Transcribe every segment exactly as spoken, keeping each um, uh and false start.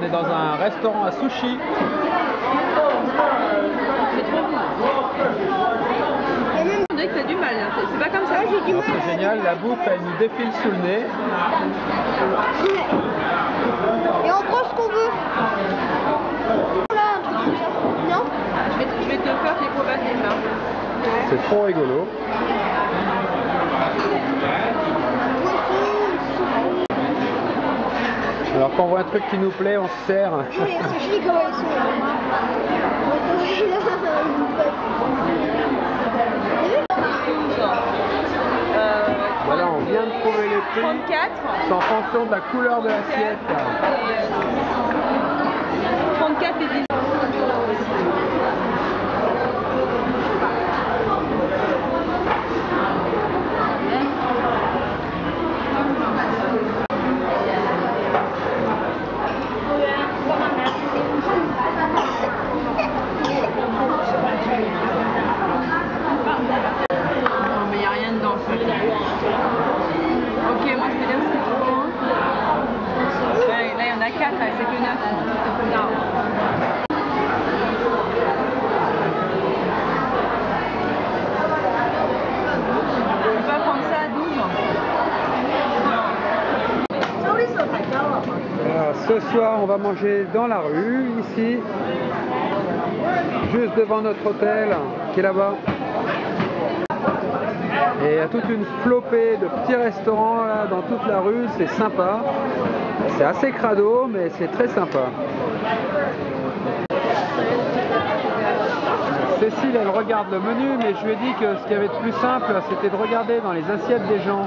on est dans un restaurant à sushi. C'est trop bon. On dirait que t'as du mal, c'est pas comme ça. C'est génial, la bouffe elle nous défile sous le nez. Et on prend ce qu'on veut. Là, un truc comme ça. Non? Je vais, je vais te faire tes probatives là. C'est trop rigolo. Alors quand on voit un truc qui nous plaît, on se sert. Non mais c'est joli comment ils sont. Euh, Voilà, on vient de trouver les prix. trente-quatre. C'est en fonction de la couleur de l'assiette. trente-quatre et dix. Non mais il n'y a rien dedans. Ok, moi je vais dire ce que tu prends. Là, là il y en a quatre, c'est que neuf. Non. Tu peux pas prendre ça à douze. Alors, ce soir, on va manger dans la rue, ici, juste devant notre hôtel, qui est là-bas. Et il y a toute une flopée de petits restaurants là, dans toute la rue, c'est sympa. C'est assez crado, mais c'est très sympa. Cécile, elle regarde le menu, mais je lui ai dit que ce qu'il y avait de plus simple, c'était de regarder dans les assiettes des gens.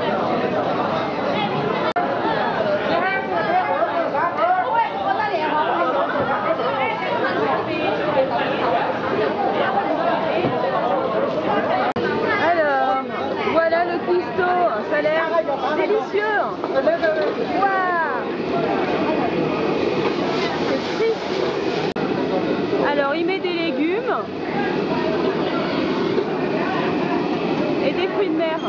Alors, voilà le cuistot, ça a l'air délicieux. Waouh, c'est frit. Alors, il met des légumes et des fruits de mer.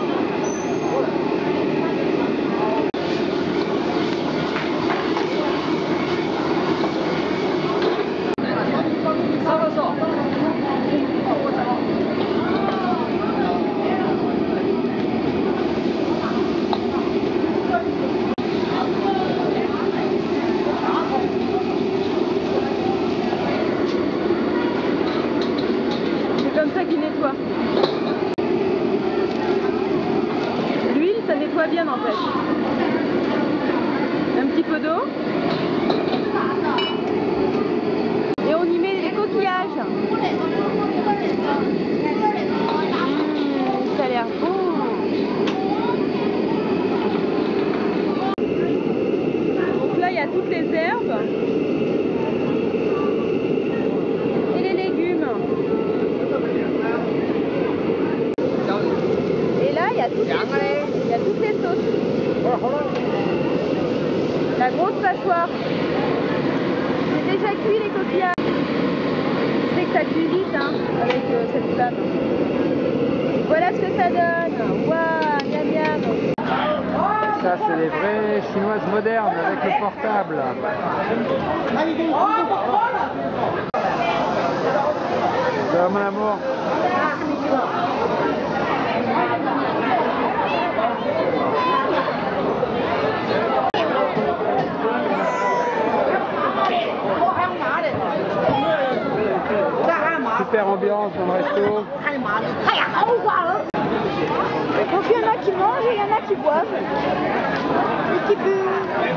C'est comme ça qu'il nettoie. L'huile, ça nettoie bien en fait. Un petit peu d'eau. Et on y met les coquillages. Mmh, ça a l'air bon. Donc là, il y a toutes les herbes. Et les légumes. Et là, il y a toutes les sauces. Il y a toutes les sauces. La grosse passoire. J'ai déjà cuit les coquillages. Je sais que ça cuit vite hein, avec euh, cette flamme. Voilà ce que ça donne. Waouh, miam miam. Ça, c'est les vraies chinoises modernes avec le portable. Ça va, mon amour? Super ambiance dans le resto. Donc il y en a qui mangent et il y en a qui boivent. Et qui buvent.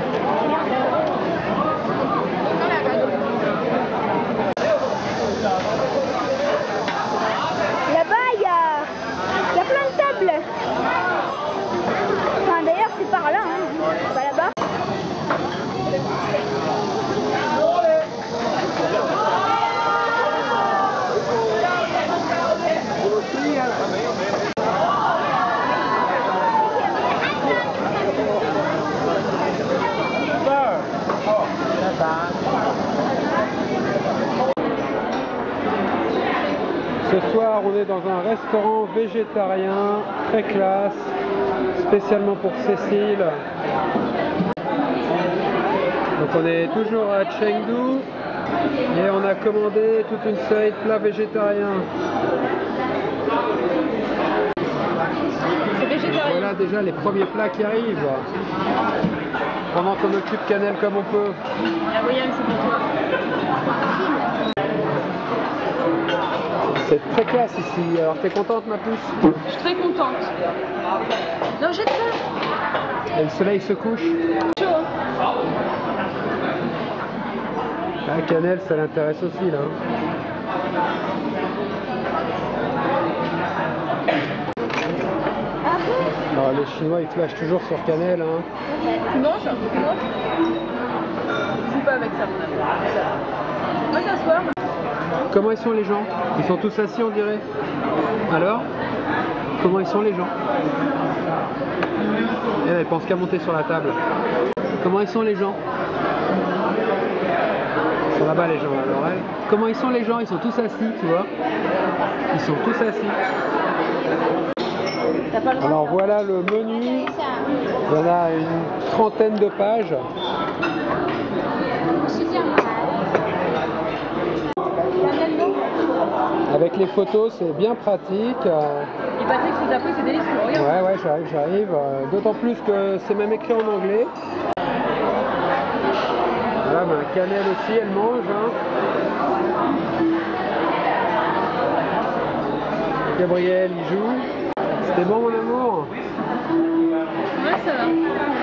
Là-bas, il y a, il y a plein de tables. Enfin, d'ailleurs, c'est par là, hein. C'est pas là-bas. Ce soir, on est dans un restaurant végétarien, très classe, spécialement pour Cécile. Donc Donc on est toujours à Chengdu et on a commandé toute une série de plats végétariens. C'est végétarien. Voilà déjà les premiers plats qui arrivent. Pendant qu'on occupe Canel comme on peut. La voyelle, c'est pour toi. C'est très classe ici. Alors t'es contente ma puce? Je suis très contente. Non, jette ça. Et le soleil se couche. Chaud. Ah, Canel, ça l'intéresse aussi là. Alors, les Chinois ils flashent toujours sur Canel. Hein. Tu manges? Tu manges? Je joue pas avec ça, mon ami. On va s'asseoir. Comment ils sont les gens? Ils sont tous assis on dirait. Alors? Comment ils sont les gens? Elle, elle pense qu'à monter sur la table. Comment ils sont les gens? Ils sont là-bas les gens alors elle. Comment ils sont les gens? Ils sont tous assis, tu vois. Ils sont tous assis. Alors voilà le menu. Il y en a une trentaine de pages. Avec les photos, c'est bien pratique. Et Patrick, je vous ai pris, c'est délicieux. Regarde. Ouais, ouais, j'arrive, j'arrive. D'autant plus que c'est même écrit en anglais. Voilà, ben, Canel aussi, elle mange. Hein. Gabriel, il joue. C'était bon, mon amour? Ouais, ça va.